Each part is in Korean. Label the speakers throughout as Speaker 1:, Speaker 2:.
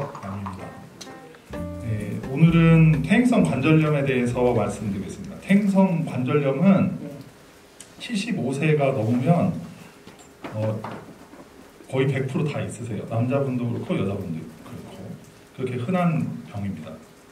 Speaker 1: 암입니다. 네, 오늘은 퇴행성 관절염에 대해서 말씀드리겠습니다. 퇴행성 관절염은 75세가 넘으면 거의 100% 다 있으세요. 남자분도 그렇고 여자분도 그렇고 그렇게 흔한 병입니다.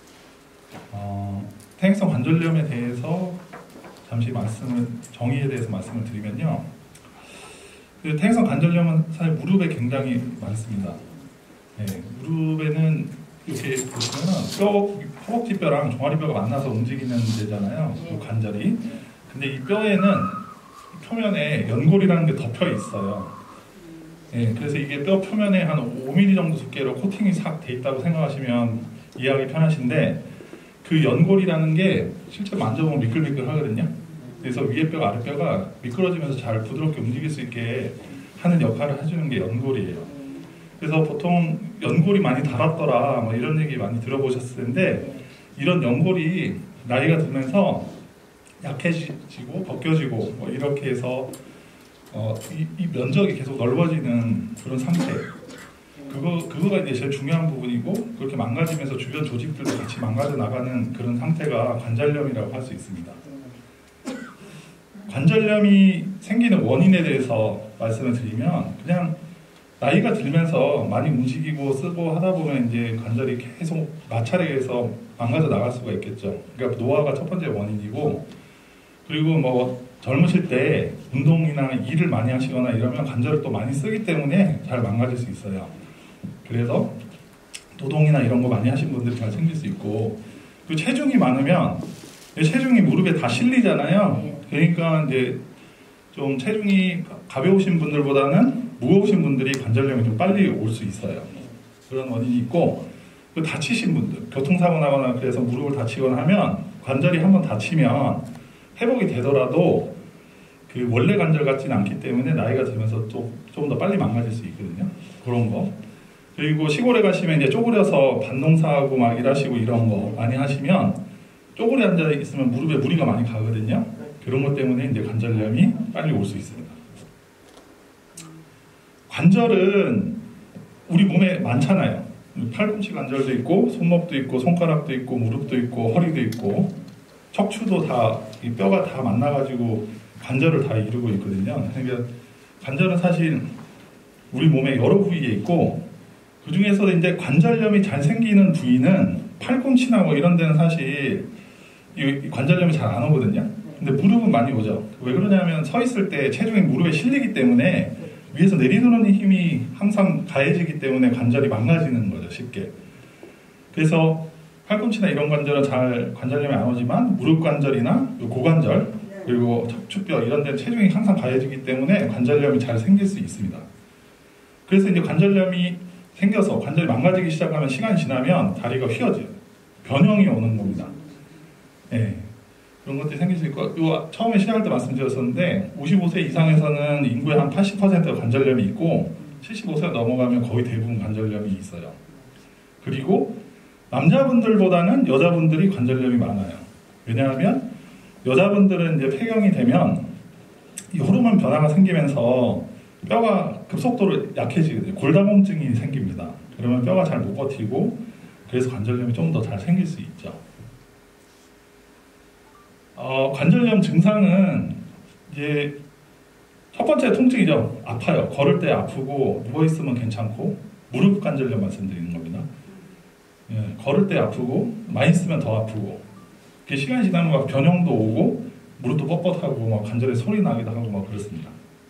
Speaker 1: 퇴행성 관절염에 대해서 잠시 정의에 대해서 말씀을 드리면요. 그 퇴행성 관절염은 사실 무릎에 굉장히 많습니다. 네, 무릎에는 이렇게 보시면 허벅지뼈랑 종아리뼈가 만나서 움직이는 데잖아요. 그 관절이. 근데 이 뼈에는 표면에 연골이라는 게 덮여 있어요. 네, 그래서 이게 뼈 표면에 한 5mm 정도 두께로 코팅이 싹 돼 있다고 생각하시면 이해하기 편하신데, 그 연골이라는 게 실제 만져보면 미끌미끌 하거든요. 그래서 위에 뼈가 아래 뼈가 미끄러지면서 잘 부드럽게 움직일 수 있게 하는 역할을 해주는 게 연골이에요. 그래서 보통 연골이 많이 닳았더라 뭐 이런 얘기 많이 들어보셨을 텐데, 이런 연골이 나이가 들면서 약해지고 벗겨지고 뭐 이렇게 해서 이 면적이 계속 넓어지는 그런 상태. 그거가 이제 제일 중요한 부분이고, 그렇게 망가지면서 주변 조직들도 같이 망가져 나가는 그런 상태가 관절염이라고 할 수 있습니다. 관절염이 생기는 원인에 대해서 말씀을 드리면, 그냥 나이가 들면서 많이 움직이고 쓰고 하다 보면 이제 관절이 계속 마찰해서 망가져 나갈 수가 있겠죠. 그러니까 노화가 첫 번째 원인이고, 그리고 뭐 젊으실 때 운동이나 일을 많이 하시거나 이러면 관절을 또 많이 쓰기 때문에 잘 망가질 수 있어요. 그래서 노동이나 이런 거 많이 하신 분들이 잘 생길 수 있고, 그리고 체중이 많으면 체중이 무릎에 다 실리잖아요. 그러니까 이제 좀 체중이 가벼우신 분들보다는 무거우신 분들이 관절염이 좀 빨리 올 수 있어요. 그런 원인이 있고, 그리고 다치신 분들, 교통사고 나거나 그래서 무릎을 다치거나 하면 관절이 한번 다치면 회복이 되더라도 그 원래 관절 같지는 않기 때문에 나이가 들면서 좀 더 빨리 망가질 수 있거든요. 그런 거. 그리고 시골에 가시면 이제 쪼그려서 밭농사하고 막 일하시고 이런 거 많이 하시면 쪼그려 앉아 있으면 무릎에 무리가 많이 가거든요. 그런 것 때문에 이제 관절염이 빨리 올 수 있습니다. 관절은 우리 몸에 많잖아요. 팔꿈치 관절도 있고, 손목도 있고, 손가락도 있고, 무릎도 있고, 허리도 있고, 척추도 다, 이 뼈가 다 만나가지고 관절을 다 이루고 있거든요. 그러니까 관절은 사실 우리 몸에 여러 부위에 있고, 그 중에서도 이제 관절염이 잘 생기는 부위는 팔꿈치나 뭐 이런 데는 사실 이 관절염이 잘 안 오거든요. 근데 무릎은 많이 오죠. 왜 그러냐면 서 있을 때 체중이 무릎에 실리기 때문에 위에서 내리도는 힘이 항상 가해지기 때문에 관절이 망가지는 거죠, 쉽게. 그래서 팔꿈치나 이런 관절은 잘 관절염이 안 오지만 무릎 관절이나 고관절 그리고 척추뼈 이런 데는 체중이 항상 가해지기 때문에 관절염이 잘 생길 수 있습니다. 그래서 이제 관절염이 생겨서 관절이 망가지기 시작하면 시간이 지나면 다리가 휘어져요. 변형이 오는 겁니다. 네. 그런 것들이 생길 수 있고, 처음에 시작할 때 말씀드렸었는데 55세 이상에서는 인구의 한 80%가 관절염이 있고, 75세가 넘어가면 거의 대부분 관절염이 있어요. 그리고 남자분들보다는 여자분들이 관절염이 많아요. 왜냐하면 여자분들은 이제 폐경이 되면 이 호르몬 변화가 생기면서 뼈가 급속도로 약해지거든요. 골다공증이 생깁니다. 그러면 뼈가 잘 못 버티고, 그래서 관절염이 좀 더 잘 생길 수 있죠. 관절염 증상은 이제 첫 번째 통증이죠. 아파요. 걸을 때 아프고, 누워있으면 괜찮고, 무릎 관절염 말씀드리는 겁니다. 예, 걸을 때 아프고, 많이 쓰면 더 아프고, 시간이 지나면 막 변형도 오고, 무릎도 뻣뻣하고, 막 관절에 소리 나기도 하고, 막 그렇습니다.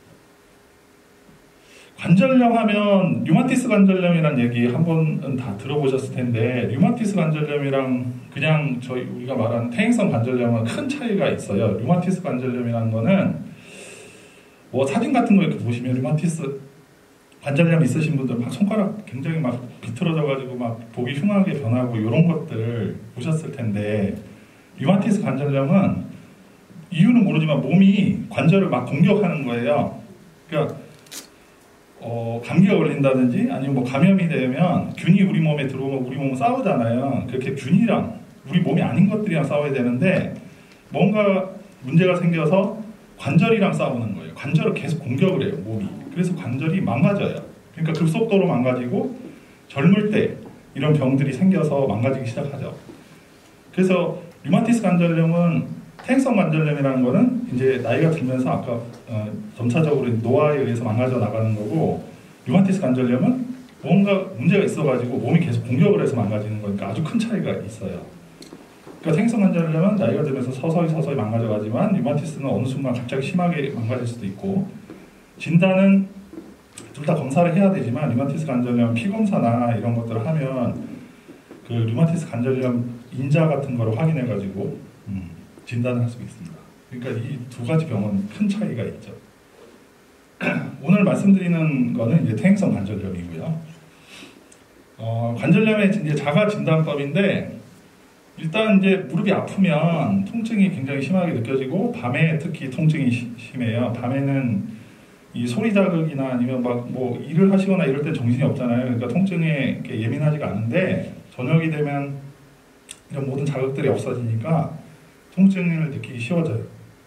Speaker 1: 관절염 하면 류마티스 관절염이란 얘기 한 번은 다 들어보셨을 텐데, 류마티스 관절염이랑 그냥 우리가 말하는 퇴행성 관절염은 큰 차이가 있어요. 류마티스 관절염이라는 거는 뭐 사진 같은 거 이렇게 보시면 류마티스 관절염 있으신 분들 막 손가락 굉장히 막 비틀어져가지고 막 보기 흉하게 변하고 이런 것들 보셨을 텐데, 류마티스 관절염은 이유는 모르지만 몸이 관절을 막 공격하는 거예요. 그러니까 감기가 걸린다든지 아니면 뭐 감염이 되면 균이 우리 몸에 들어오면 우리 몸은 싸우잖아요. 그렇게 균이랑 우리 몸이 아닌 것들이랑 싸워야 되는데, 뭔가 문제가 생겨서 관절이랑 싸우는 거예요. 관절을 계속 공격을 해요, 몸이. 그래서 관절이 망가져요. 그러니까 급속도로 망가지고, 젊을 때 이런 병들이 생겨서 망가지기 시작하죠. 그래서 류마티스 관절염은 퇴행성 관절염이라는 거는 이제 나이가 들면서 아까 점차적으로 노화에 의해서 망가져 나가는 거고, 류마티스 관절염은 뭔가 문제가 있어가지고 몸이 계속 공격을 해서 망가지는 거니까 아주 큰 차이가 있어요. 그러니까 퇴행성 관절염은 나이가 들면서 서서히 망가져가지만 류마티스는 어느 순간 갑자기 심하게 망가질 수도 있고, 진단은 둘 다 검사를 해야 되지만 류마티스 관절염 피검사나 이런 것들을 하면 그 류마티스 관절염 인자 같은 거를 확인해가지고 진단을 할 수 있습니다. 그러니까 이 두 가지 병은 큰 차이가 있죠. 오늘 말씀드리는 거는 이제 퇴행성 관절염이고요. 관절염의 이제 자가 진단법인데, 일단 이제 무릎이 아프면 통증이 굉장히 심하게 느껴지고 밤에 특히 통증이 심해요. 밤에는 이 소리 자극이나 아니면 막 뭐 일을 하시거나 이럴 때 정신이 없잖아요. 그러니까 통증에 이렇게 예민하지가 않은데 저녁이 되면 이런 모든 자극들이 없어지니까 통증을 느끼기 쉬워져요.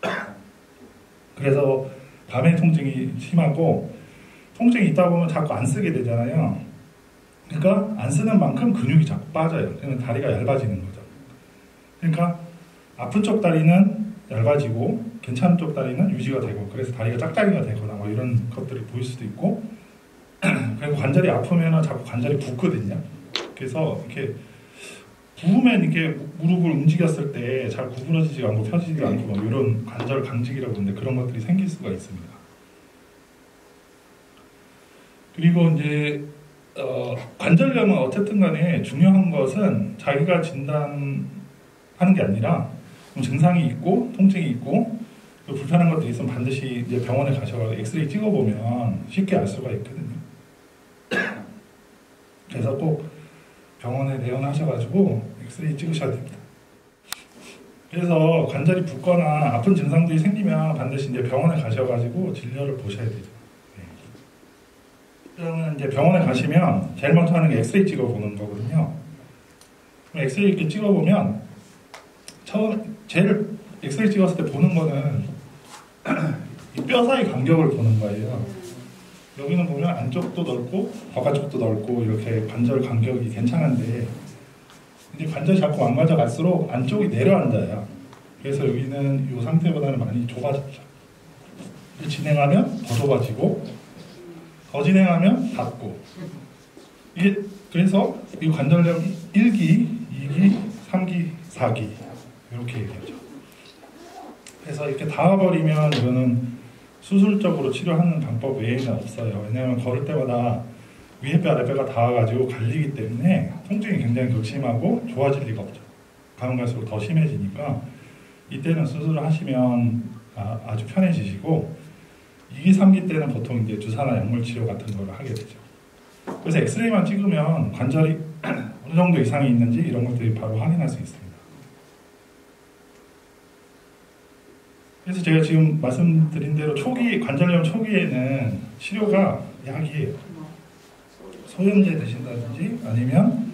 Speaker 1: 그래서 밤에 통증이 심하고, 통증이 있다 보면 자꾸 안 쓰게 되잖아요. 그러니까 안 쓰는 만큼 근육이 자꾸 빠져요. 그러면 다리가 얇아지는 거죠. 그러니까 아픈 쪽 다리는 얇아지고 괜찮은 쪽 다리는 유지가 되고, 그래서 다리가 짝다리가 되거나 뭐 이런 것들이 보일 수도 있고, 그리고 관절이 아프면 자꾸 관절이 붓거든요. 그래서 이렇게 부으면 이렇게 무릎을 움직였을 때 잘 구부러지지가 않고 펴지지가 않고 뭐 이런 관절 강직이라고 하는데 그런 것들이 생길 수가 있습니다. 그리고 이제 관절염은 어쨌든 간에 중요한 것은 자기가 진단하는 게 아니라 증상이 있고 통증이 있고 불편한 것들이 있으면 반드시 이제 병원에 가셔서 엑스레이 찍어보면 쉽게 알 수가 있거든요. 그래서 꼭 병원에 내원하셔가지고 엑스레이 찍으셔야 됩니다. 그래서 관절이 붓거나 아픈 증상들이 생기면 반드시 이제 병원에 가셔가지고 진료를 보셔야 되죠. 그러면 이제 병원에 가시면 제일 먼저 하는 게 엑스레이 찍어보는 거거든요. 엑스레이 이렇게 찍어보면 제일 엑스레이 찍었을 때 보는 거는 이 뼈 사이 간격을 보는 거예요. 여기는 보면 안쪽도 넓고 바깥쪽도 넓고 이렇게 관절 간격이 괜찮은데, 이제 관절이 자꾸 망가져 갈수록 안쪽이 내려앉아요. 그래서 여기는 이 상태보다는 많이 좁아졌죠. 진행하면 더 좁아지고, 더 진행하면 닫고. 이게 그래서 이 관절염 1기, 2기, 3기, 4기 이렇게 얘기하죠. 그래서 이렇게 닿아버리면 이거는 수술적으로 치료하는 방법 외에는 없어요. 왜냐하면 걸을 때마다 위에 뼈 아랫뼈가 닿아가지고 갈리기 때문에 통증이 굉장히 극심하고 좋아질 리가 없죠. 가면 갈수록 더 심해지니까 이때는 수술을 하시면 아주 편해지시고, 2기, 3기 때는 보통 이제 주사나 약물 치료 같은 걸 하게 되죠. 그래서 엑스레이만 찍으면 관절이 어느 정도 이상이 있는지 이런 것들이 바로 확인할 수 있습니다. 그래서 제가 지금 말씀드린 대로 관절염 초기에는 치료가 약이에요. 소염제 드신다든지 아니면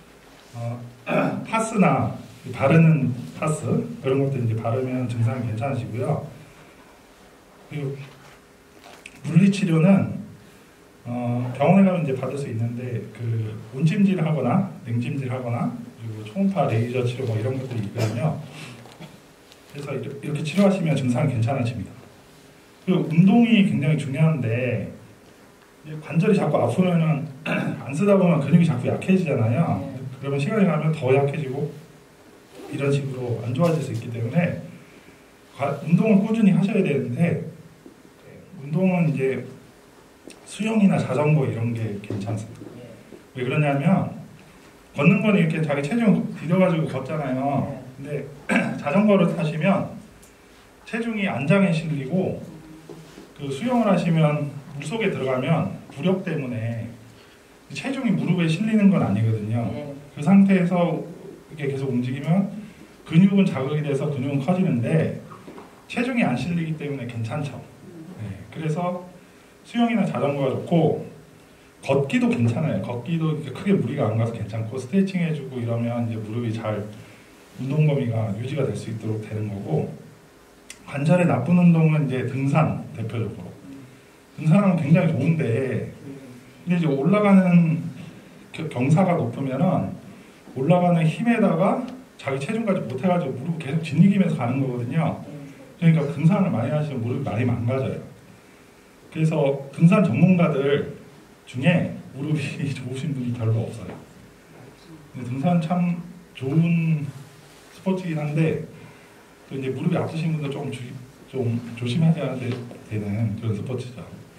Speaker 1: 파스나 바르는 파스 그런 것들 이제 바르면 증상이 괜찮으시고요. 그리고 물리치료는 병원에 가면 이제 받을 수 있는데 그 온찜질하거나 냉찜질하거나 그리고 초음파 레이저 치료 뭐 이런 것들이 있거든요. 그래서 이렇게 치료하시면 증상이 괜찮아집니다. 그리고 운동이 굉장히 중요한데, 관절이 자꾸 아프면은 안 쓰다 보면 근육이 자꾸 약해지잖아요. 그러면 시간이 가면 더 약해지고 이런 식으로 안 좋아질 수 있기 때문에 운동을 꾸준히 하셔야 되는데, 운동은 이제 수영이나 자전거 이런 게 괜찮습니다. 왜 그러냐면 걷는 거는 이렇게 자기 체중 들여가지고 걷잖아요. 근데 자전거를 타시면 체중이 안장에 실리고, 그 수영을 하시면 물속에 들어가면 부력 때문에 체중이 무릎에 실리는 건 아니거든요. 그 상태에서 이렇게 계속 움직이면 근육은 자극이 돼서 근육은 커지는데 체중이 안 실리기 때문에 괜찮죠. 그래서 수영이나 자전거가 좋고, 걷기도 괜찮아요. 걷기도 크게 무리가 안 가서 괜찮고, 스트레칭 해주고 이러면 이제 무릎이 잘 운동 범위가 유지가 될 수 있도록 되는 거고, 관절에 나쁜 운동은 이제 등산 대표적으로. 등산은 굉장히 좋은데, 근데 이제 올라가는 경사가 높으면은 올라가는 힘에다가 자기 체중까지 못해가지고 무릎 계속 짓이기면서 가는 거거든요. 그러니까 등산을 많이 하시면 무릎이 많이 망가져요. 그래서 등산 전문가들 중에 무릎이 좋으신 분이 별로 없어요. 근데 등산 참 좋은 스포츠이긴 한데 또 이제 무릎이 아프신 분들 좀 조심하셔야 되는 그런 스포츠죠.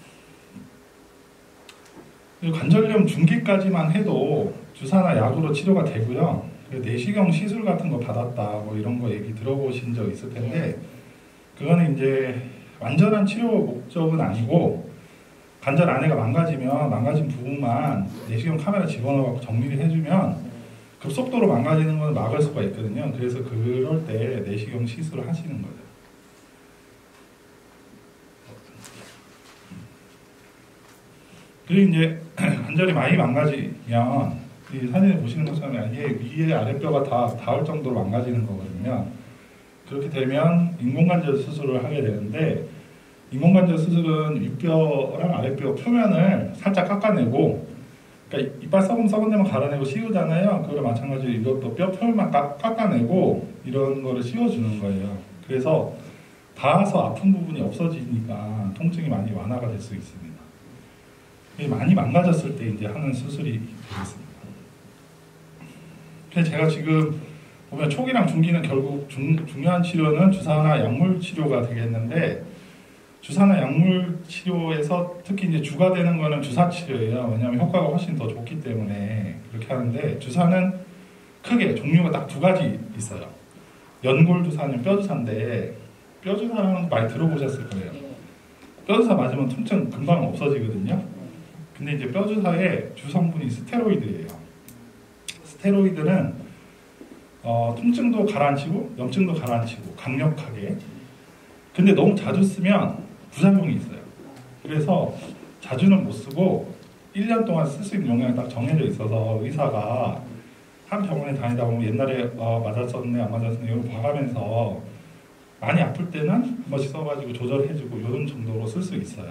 Speaker 1: 관절염 중기까지만 해도 주사나 약으로 치료가 되고요. 내시경 시술 같은 거 받았다 뭐 이런 거 얘기 들어보신 적 있을 텐데 그거는 이제 완전한 치료 목적은 아니고 관절 안에가 망가지면 망가진 부분만 내시경 카메라 집어넣어 정리를 해주면 급속도로 망가지는 건 막을 수가 있거든요. 그래서 그럴 때 내시경 시술을 하시는 거죠. 그리고 이제 관절이 많이 망가지면 이 사진에 보시는 것처럼 이게 위에 아랫뼈가 다 닿을 정도로 망가지는 거거든요. 그렇게 되면 인공관절 수술을 하게 되는데 인공관절 수술은 윗뼈랑 아랫뼈 표면을 살짝 깎아내고 그러니까 이빨 썩은 데만 갈아내고 씌우잖아요. 그거랑 마찬가지로 이것도 뼈 표면만 깎아내고 이런 거를 씌워주는 거예요. 그래서 닿아서 아픈 부분이 없어지니까 통증이 많이 완화가 될 수 있습니다. 많이 망가졌을 때 이제 하는 수술이 되겠습니다. 그래서 제가 지금 보면 초기랑 중기는 결국 중요한 치료는 주사나 약물 치료가 되겠는데 주사나 약물 치료에서 특히 이제 주가 되는 거는 주사 치료예요. 왜냐하면 효과가 훨씬 더 좋기 때문에 그렇게 하는데 주사는 크게 종류가 딱 두 가지 있어요. 연골 주사는 뼈 주사인데 뼈 주사는 많이 들어보셨을 거예요. 뼈 주사 맞으면 통증 금방 없어지거든요. 근데 이제 뼈 주사의 주성분이 스테로이드예요. 스테로이드는 통증도 가라앉히고 염증도 가라앉히고 강력하게. 근데 너무 자주 쓰면 부작용이 있어요. 그래서 자주는 못 쓰고 1년 동안 쓸 수 있는 용량이 딱 정해져 있어서 의사가 한 병원에 다니다 보면 옛날에 맞았었네 안 맞았었네 이런 거 봐가면서 많이 아플 때는 한 번씩 써가지고 조절해주고 이런 정도로 쓸 수 있어요.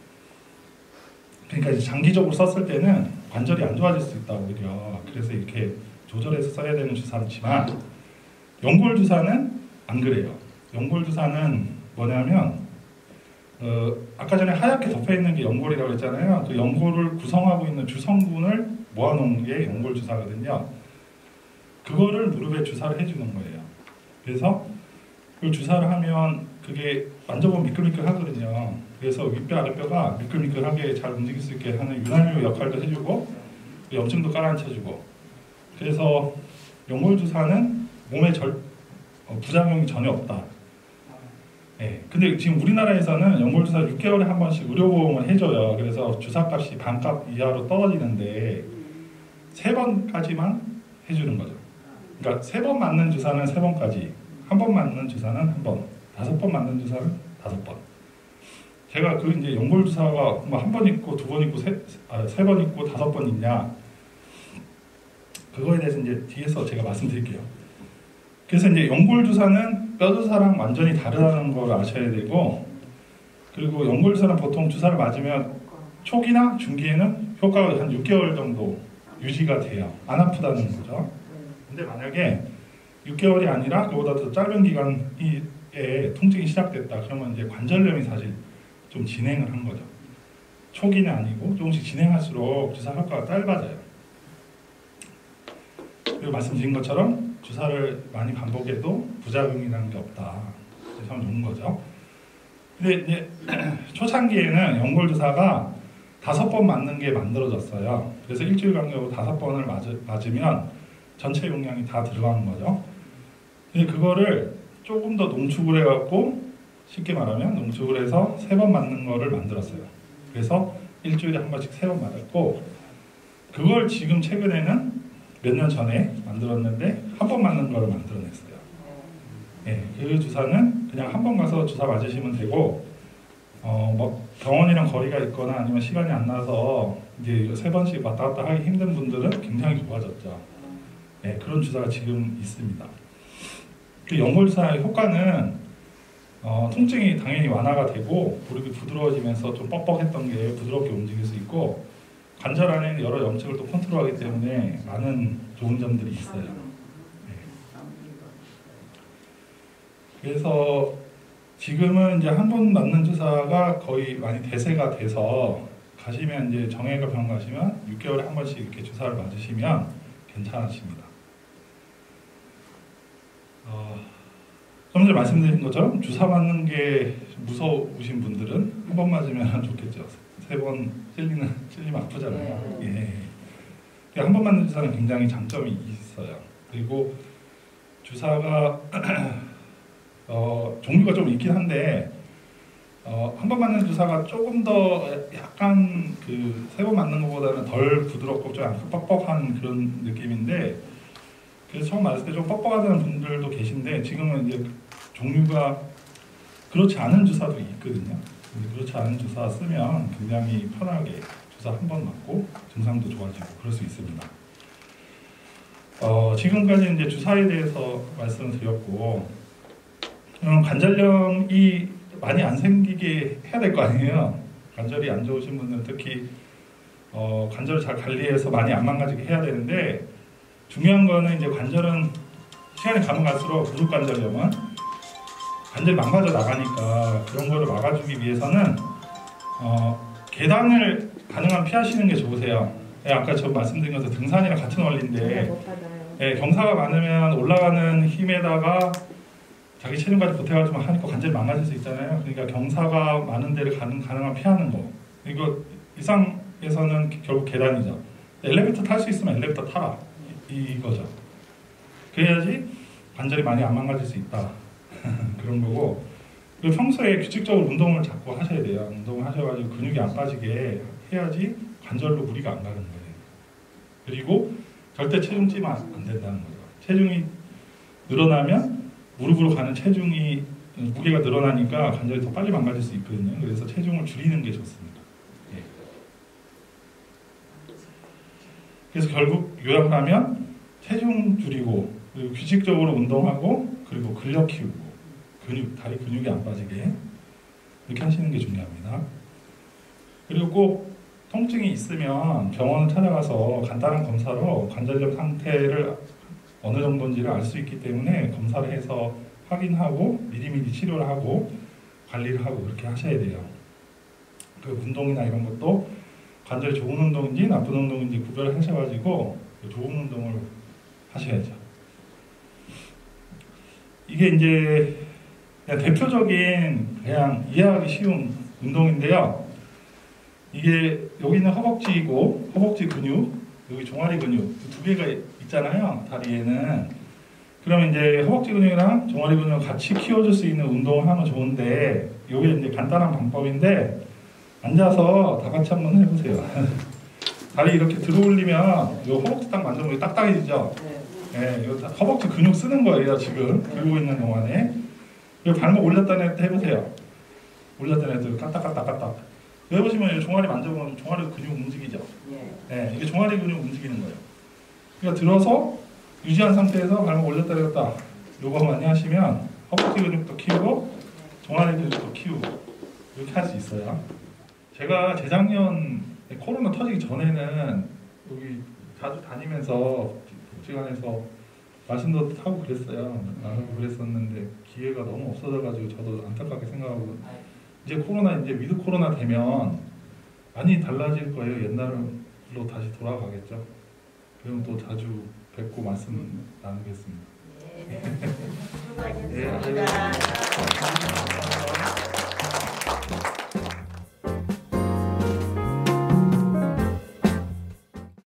Speaker 1: 그러니까 이제 장기적으로 썼을 때는 관절이 안 좋아질 수 있다고 오히려. 그래서 이렇게 조절해서 써야 되는 주사지만 연골 주사는 안 그래요. 연골 주사는 뭐냐면 아까 전에 하얗게 덮여 있는 게 연골이라고 했잖아요. 그 연골을 구성하고 있는 주성분을 모아놓은 게 연골 주사거든요. 그거를 무릎에 주사를 해주는 거예요. 그래서 그 주사를 하면 그게 만져보면 미끌미끌하거든요. 그래서 윗뼈 아랫뼈가 미끌미끌하게 잘 움직일 수 있게 하는 윤활유 역할도 해주고 염증도 깔아앉혀주고 그래서 연골 주사는 몸에 부작용이 전혀 없다. 네. 근데 지금 우리나라에서는 연골 주사 6개월에 한 번씩 의료보험을 해줘요. 그래서 주사값이 반값 이하로 떨어지는데 3번까지만 해주는 거죠. 그러니까 3번 맞는 주사는 3번까지, 한 번 맞는 주사는 한 번, 5번 맞는 주사는 5번. 제가 그 이제 연골 주사가 뭐 한 번 있고 2번 있고 3번 있고 5번 있냐 그거에 대해서 이제 뒤에서 제가 말씀드릴게요. 그래서 이제 연골 주사는 뼈 주사랑 완전히 다르다는 걸 아셔야 되고 그리고 연골 주사는 보통 주사를 맞으면 초기나 중기에는 효과가 한 6개월 정도 유지가 돼요. 안 아프다는 거죠. 근데 만약에 6개월이 아니라 그보다 더 짧은 기간에 통증이 시작됐다. 그러면 이제 관절염이 사실 좀 진행을 한 거죠. 초기는 아니고 조금씩 진행할수록 주사 효과가 짧아져요. 그리고 말씀드린 것처럼 주사를 많이 반복해도 부작용이라는 게 없다. 그래서 참 좋은 거죠. 근데 이제 초창기에는 연골 주사가 5번 맞는 게 만들어졌어요. 그래서 일주일 간격으로 5번을 맞으면 전체 용량이 다 들어가는 거죠. 근데 그거를 조금 더 농축을 해갖고 쉽게 말하면 농축을 해서 3번 맞는 거를 만들었어요. 그래서 일주일에 한 번씩 3번 맞았고 그걸 지금 최근에는 몇 년 전에 만들었는데 한 번 맞는 거를 만들어냈어요. 네, 그 주사는 그냥 한 번 가서 주사 맞으시면 되고 뭐 병원이랑 거리가 있거나 아니면 시간이 안 나서 이제 3번씩 왔다 갔다 하기 힘든 분들은 굉장히 좋아졌죠. 네, 그런 주사가 지금 있습니다. 그 연골 주사의 효과는 통증이 당연히 완화가 되고 무릎이 부드러워지면서 좀 뻑뻑했던 게 부드럽게 움직일 수 있고 관절 안에 여러 염증을 또 컨트롤하기 때문에 많은 좋은 점들이 있어요. 그래서 지금은 이제 한 번 맞는 주사가 거의 많이 대세가 돼서 가시면 이제 정형외과 병원 가시면 6개월에 한 번씩 이렇게 주사를 맞으시면 괜찮으십니다. 좀 전에 말씀드린 것처럼 주사 맞는 게 무서우신 분들은 한 번 맞으면 좋겠죠. 3번 찔리면 아프잖아요. 예. 한 번 맞는 주사는 굉장히 장점이 있어요. 그리고 주사가 종류가 좀 있긴 한데 한 번 맞는 주사가 조금 더 약간 그 3번 맞는 것보다는 덜 부드럽고 좀 약간 뻑뻑한 그런 느낌인데, 그래서 처음 맞을 때 좀 뻑뻑하다는 분들도 계신데 지금은 이제 종류가 그렇지 않은 주사도 있거든요. 그렇지 않은 주사 쓰면 굉장히 편하게 주사 한 번 맞고 증상도 좋아지고 그럴 수 있습니다. 지금까지 이제 주사에 대해서 말씀을 드렸고, 관절염이 많이 안 생기게 해야 될 거 아니에요. 관절이 안 좋으신 분들은 특히 관절을 잘 관리해서 많이 안 망가지게 해야 되는데, 중요한 거는 이제 관절은 시간이 가면 갈수록 무릎 관절염은 관절이 망가져 나가니까 그런 거를 막아주기 위해서는 계단을 가능한 피하시는 게 좋으세요. 아까 저 말씀드린 것처럼 등산이랑 같은 원리인데, 경사가 많으면 올라가는 힘에다가 자기 체중까지 보태가지고 하니까 관절이 망가질 수 있잖아요. 그러니까 경사가 많은 데를 가능한 피하는 거. 이거 이상에서는 결국 계단이죠. 엘리베이터 탈 수 있으면 엘리베이터 타라. 이거죠. 그래야지 관절이 많이 안 망가질 수 있다. 그런 거고. 그리고 평소에 규칙적으로 운동을 자꾸 하셔야 돼요. 운동을 하셔가지고 근육이 안 빠지게 해야지 관절로 무리가 안 가는 거예요. 그리고 절대 체중 찌면 안 된다는 거죠. 체중이 늘어나면 무릎으로 가는 체중이 무게가 늘어나니까 관절이 더 빨리 망가질 수 있거든요. 그래서 체중을 줄이는 게 좋습니다. 예. 그래서 결국 요약을 하면 체중 줄이고, 그리고 규칙적으로 운동하고, 그리고 근력 키우고, 다리 근육이 안 빠지게 이렇게 하시는 게 중요합니다. 그리고 꼭 통증이 있으면 병원을 찾아가서 간단한 검사로 관절염 상태를 어느 정도인지를 알 수 있기 때문에 검사를 해서 확인하고 미리미리 치료를 하고 관리를 하고 그렇게 하셔야 돼요. 그 운동이나 이런 것도 관절이 좋은 운동인지 나쁜 운동인지 구별을 하셔가지고 좋은 운동을 하셔야죠. 이게 이제 그냥 대표적인 그냥 이해하기 쉬운 운동인데요. 이게 여기 있는 허벅지이고 허벅지 근육, 여기 종아리 근육 두 개가 있잖아요. 다리에는. 그러면 이제 허벅지 근육이랑 종아리 근육을 같이 키워줄 수 있는 운동을 하면 좋은데, 이게 이제 간단한 방법인데 앉아서 다 같이 한번 해보세요. 다리 이렇게 들어 올리면 이 허벅지 딱 만져보면 딱딱해지죠. 네, 이거 허벅지 근육 쓰는 거예요. 지금 들고 있는 동안에. 그리고 발목 올렸다 내렸다 해보세요. 올렸다 내렸다 까딱까딱까딱. 해보시면 종아리 만져보면 종아리 근육 움직이죠. 네, 이게 종아리 근육 움직이는 거예요. 그러니까 들어서 유지한 상태에서 발목 올렸다 내렸다 요거 많이 하시면 허벅지 근육도 키우고 종아리 근육도 키우고 이렇게 할 수 있어요. 제가 재작년 코로나 터지기 전에는 여기 자주 다니면서 복지관에서 말씀도 하고 그랬어요. 나가고 그랬었는데 기회가 너무 없어져가지고 저도 안타깝게 생각하고, 이제 코로나 이제 위드 코로나 되면 많이 달라질 거예요. 옛날로 다시 돌아가겠죠. 그럼 또 자주 뵙고 말씀 나누겠습니다.
Speaker 2: 수고하셨습니다.